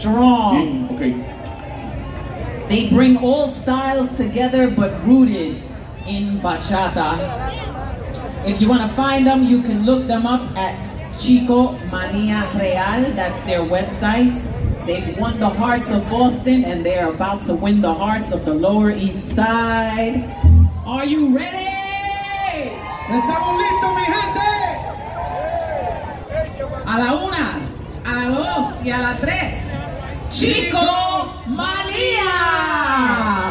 strong. Okay. They bring all styles together but rooted in bachata. If you want to find them, you can look them up at Chico Mania Real. That's their website. They've won the hearts of Boston and they're about to win the hearts of the Lower East Side. Are you ready? ¡Estamos listos, mi gente! A la 1, a la 2 y a la 3. Chico Mania.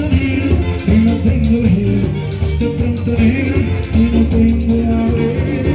No tengo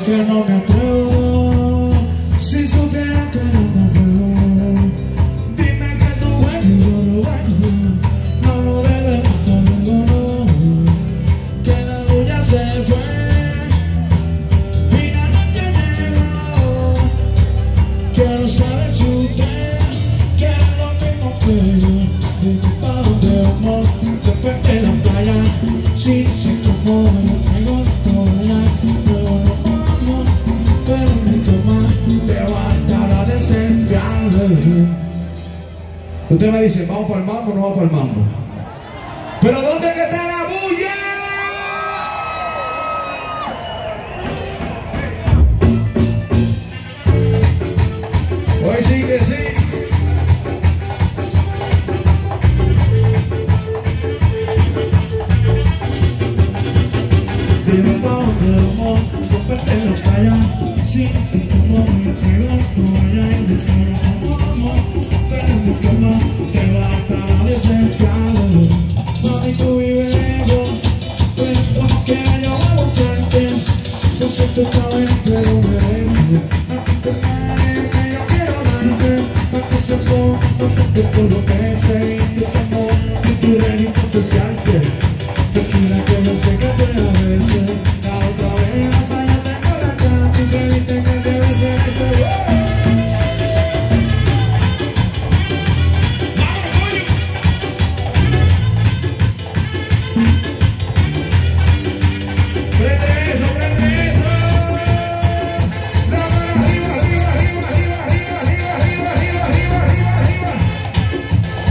que no me atrevo. Si supiera que yo no veo, dime que tú ves y yo no veo. No lo debemos conmigo, no. Que la luz ya se fue y la noche llegó. Quiero saber si usted quiere lo mismo que yo. Dime pa' dónde vamos después de la playa. Si se tomó, yo traigo toalla. Luego nos vamos, pero mi cama te va a estar a desafiar, bebé. Usted me dice, ¿vamos para el mambo o no vamos para el mambo? ¿Pero dónde que está la bulla? Hoy sí que sí. Dime pa' dónde vamos, después en la playa. Sí, sí, como me pego toalla. Y de todo vamos, pero mi cama te va a estar a desafiar. Mami, tú vives lejos, pero que yo voy a buscarte. Yo sé que sabes, pero mereces. Así que yo quiero darte, para que se ponga de todo lo que sé. Y tu amor, y tu reino para desafiarte. Tranquila que yo sé que te a veces. La otra vez la playa tengo la cama y te viste que debe ser ese. Prende eso, prende eso. La mano arriba, arriba, arriba, arriba, arriba, arriba, arriba, arriba, arriba, arriba.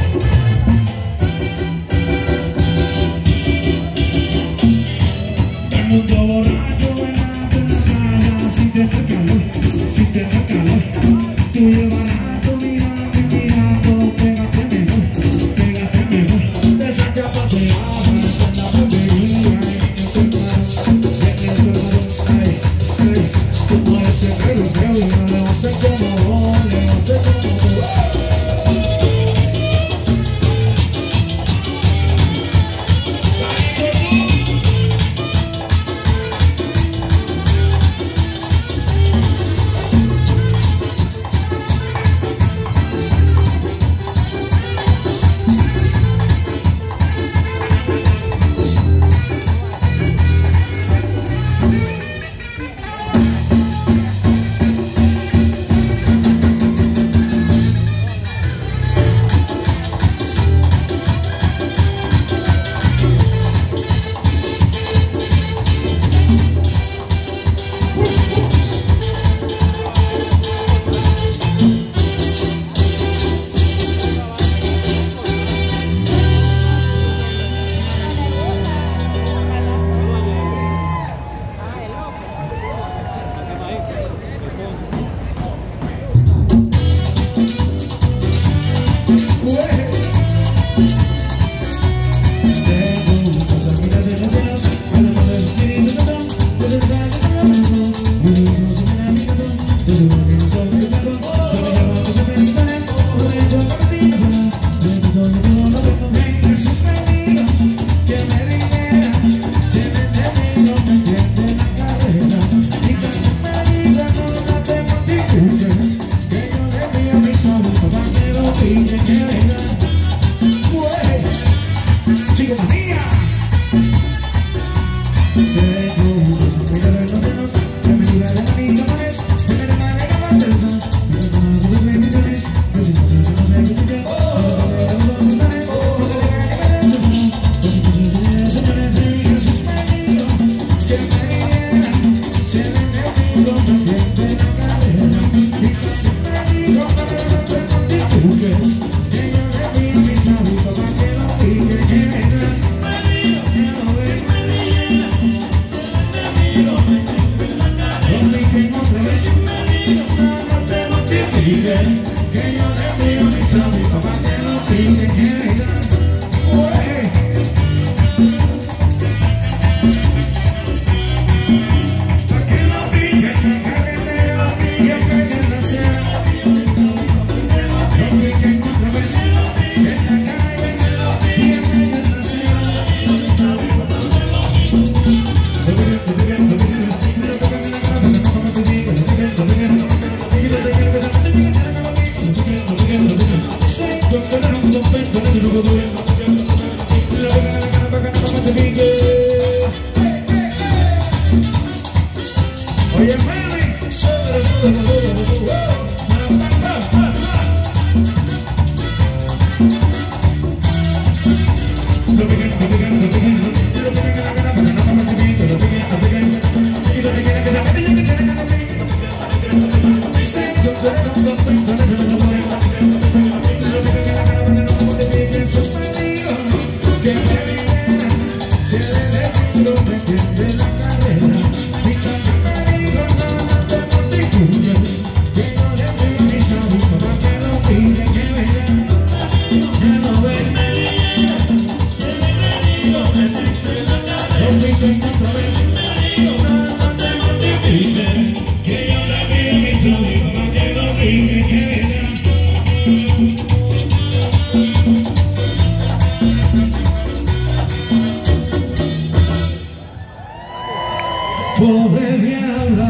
Pobre diabla,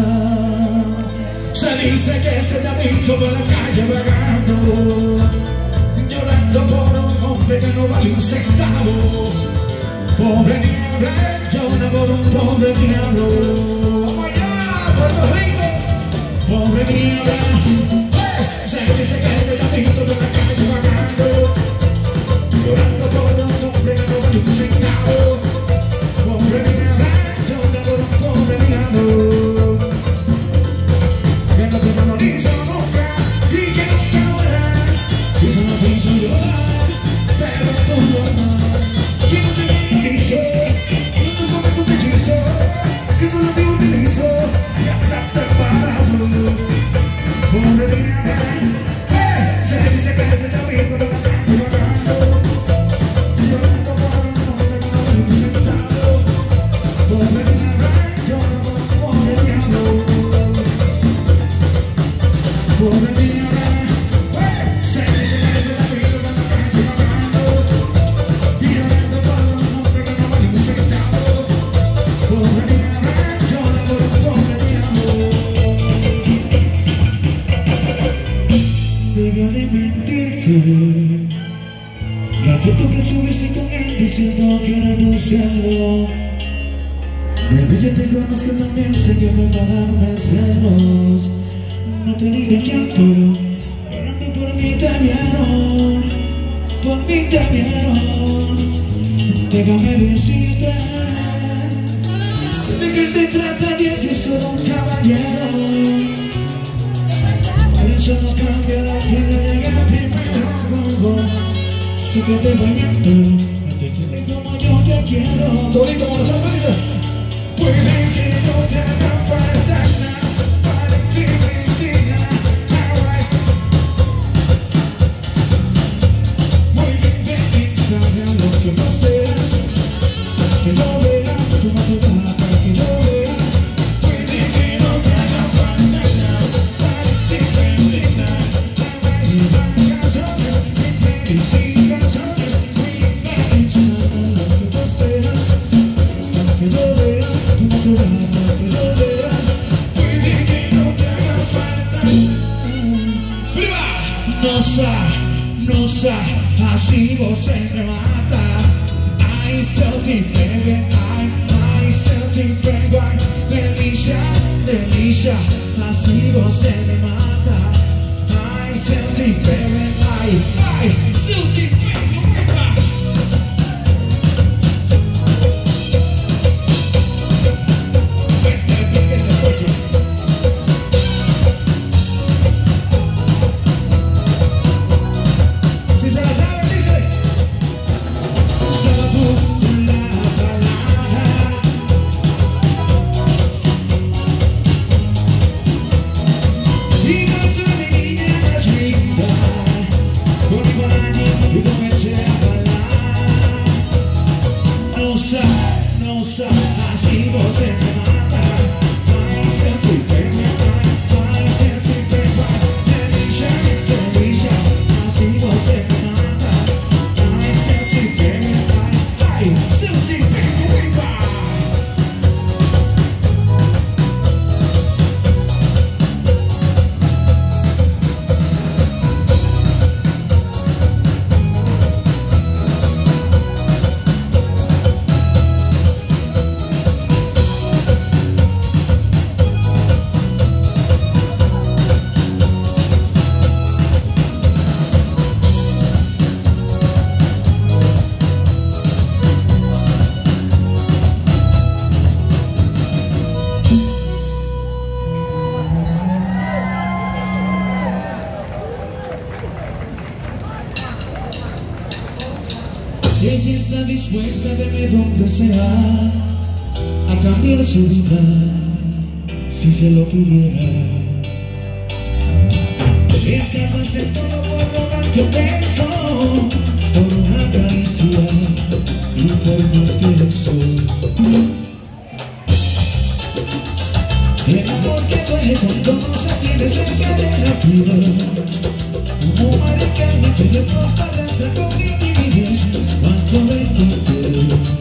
se dice que se te ha visto por la calle vagando, llorando por un hombre que no vale un centavo. Pobre diabla, llora por un pobre diablo. ¡Vamos allá, Puerto Rico! Pobre diabla, se dice que se te ha visto por la calle vagando, llorando por un hombre que no vale un centavo. Pobre diabla, pobre diablo, que no te memoriza nunca y que nunca muera, y se nos hizo llorar, pero tú no más, que no te memorizo, que no te comes un hechizo, que solo te utilizo y hasta te embarazo. Pobre diabla, se dice que se te ha visto por la calle vagando, llorando por un hombre que no vale un centavo. Pobre diabla, pobre diablo, se dice que se la vive por la calle vagando, y llorando por un hombre que no vale un centavo. Pobre diabla, llora por un pobre diablo. Deja de mentir que la foto que subiste con él diciendo que era tu cielo. Baby, yo te conozco también, sé que me va a darme celos. No te diré quién, pero llorando por mí te vieron, por mí te vieron. Déjame decirte, sé de que él te trata bien, que soy un caballero. Por eso no cambiará que yo llegué primero. Sé que te bañando, no te quiere como yo te quiero. Todito con los sorpresas. Puede que no te haga falta nada para ti, mentira, alright. Muy bien, baby, sabe lo que no seas, para que lo vea, tu madrugada, para que lo vea. Puede que no te haga falta nada para ti, mentira, alright. Y vacaciones, y sin canciones, muy bien, baby, sabe lo que no seas, para que lo vea. Nossa, assim você me mata. Ai, se eu te entrego, ai, se eu te entrego, ai, delícia, delícia, assim você me mata. Ai, se eu te entrego, ai, se eu te entrego, y no soy niña más linda, con igual año y con Ella está dispuesta a verme donde sea, a cambiar su vida, si se lo pudiera. Es capaz de todo por robar tu beso, por una caricia y por más que eso. El amor que duele cuando no se tiene cerca de la vida, como maricana que de pronto arrastra con mi timidez. Cuando me encontré,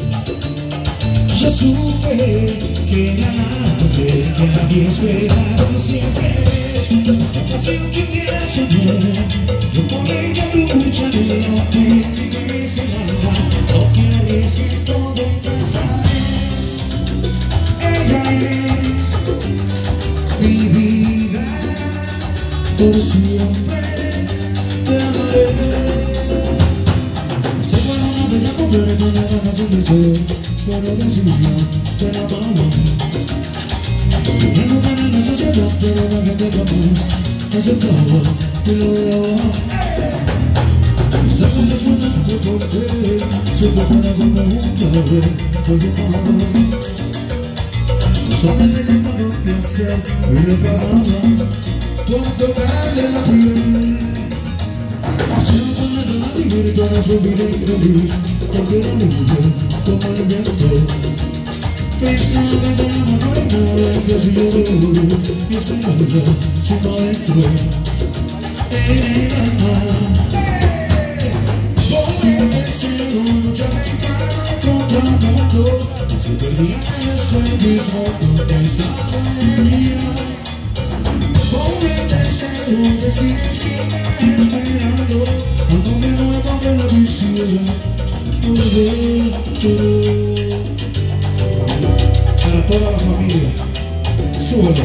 yo supe que era amante, que nadie esperaba siempre. Así un fin de soñar, yo por ella lucharé, no te entregues el alma, no quieres ir todo en casa. Ella es mi vida, por siempre te amaré. Sé cuando no te llamo, pero no me van a hacer pero decidió que la amaba. Ya no van en la sociedad, pero la gente jamás aceptaba que lo daba. Estamos resonando porque siempre para con preguntarle por tu amor. Solamente le paro que hacer y le pagaba por tocarle la piel. Siempre con la relativa y toda su vida infeliz, porque era libre como el viento. Pensaba que la mano de nada, que si yo veo y esperaba sin adentro. Con el deseo, luchaba en cada contra mundo. Se perdía después mismo donde estaba ella. Con el deseo, decides que me esperando, cuando me muevo de la visión, volver. Para toda la familia, súbelo.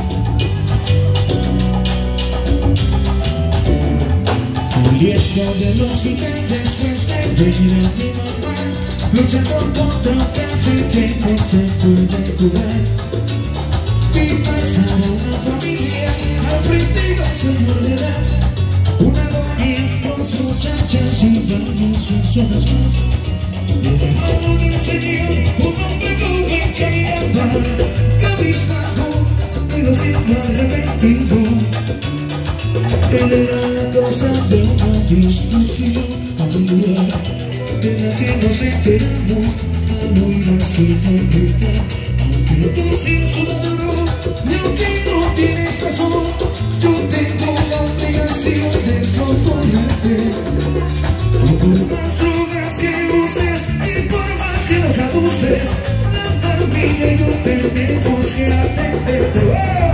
Saliendo de los gigantes después de venir a mi mamá, luchando contra un cáncer que no se puede curar. Vi pasar a una familia al frente de un señor de edad, una doña con sus muchachas y varias personas más. De la mano del señor, un hombre con quien caminaba, cabizbajo y lo siento arrepentido. Él era la causa de una discusión familiar, de la que nos enteramos al oír así gritar. Aunque tú sin su mano, y aunque no tienes razón, yo tengo la obligación de soportarte. Y por más drogas que uses y por más que las abuses, la familia y yo tenemos que atenderte.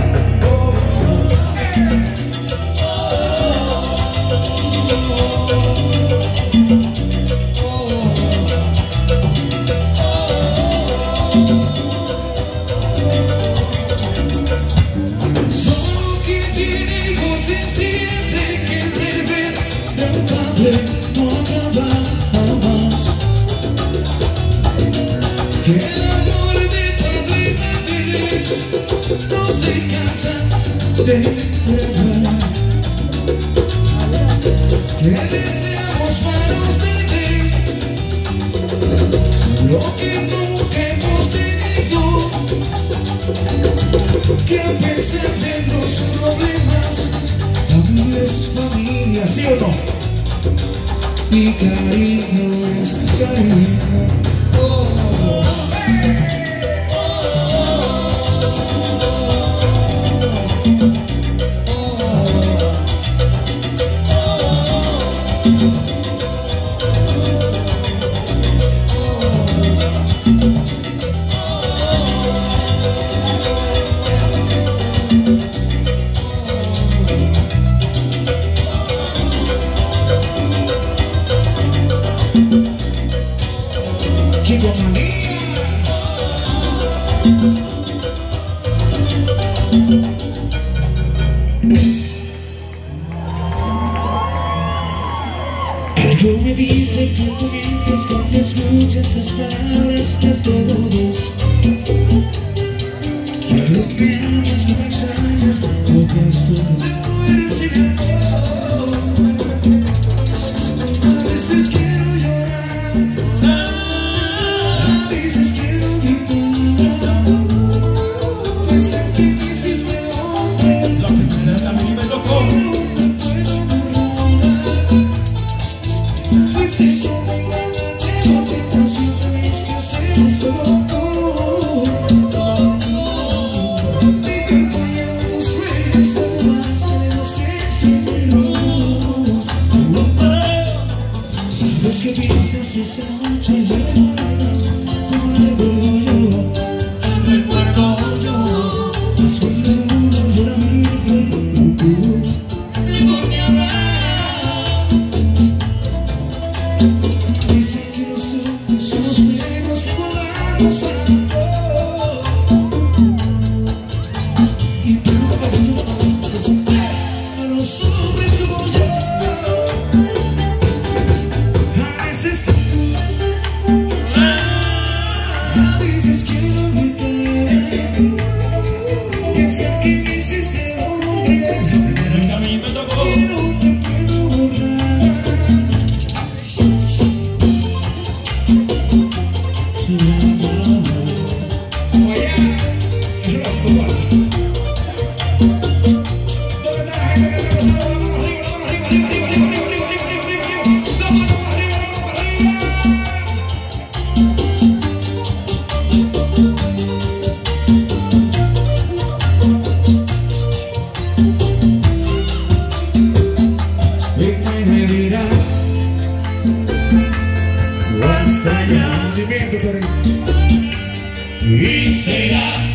No acaba jamás, que el amor de padre y madre no se cansa de entregar, que deseamos para ustedes lo que nunca hemos tenido, que a pesar de los problemas, familia es familia, ¿sí o no? Y cariño es cariño. Chico Manía. Algo me dice que tú mientes cuando escuchas esas palabras de todos. Que lo que amas no me extrañas, porque solo te mueres sin eso. A veces quiero llorar, Y será